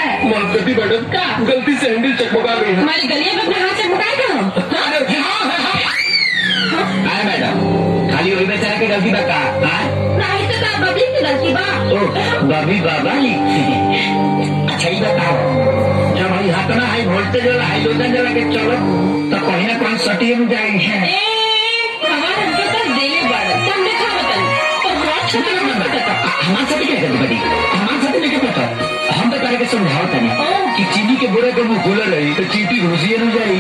है? माफ करती मैडम, क्या? गलती से हैंडल चकमका गई है। हमारी गलियां में अपने हाथ चकमकाए क्या हम? हाँ मैडम, खाली वही बेचारा के गलती बता। नहीं तो क्या बबली की गलती बा? बबी बाबा ही। अच्छा ही बताओ, जब भाई हाथ ना हाई वोल्टेज वाला हाइड्रोजन जला के चलो तो कहीं ना कहीं सटी में जाएगी। हमारे हमके पास देले बड़ा तुम देखा बताओ तो बहुत छोटा नंबर पता हमारे साथ क्या करती बड़ी, हमारे साथ लेके पता हम तो करके समझाओ तनी कि चीनी के बुरे को मुंह खुला रही तो चीटी घुसिए न जाए।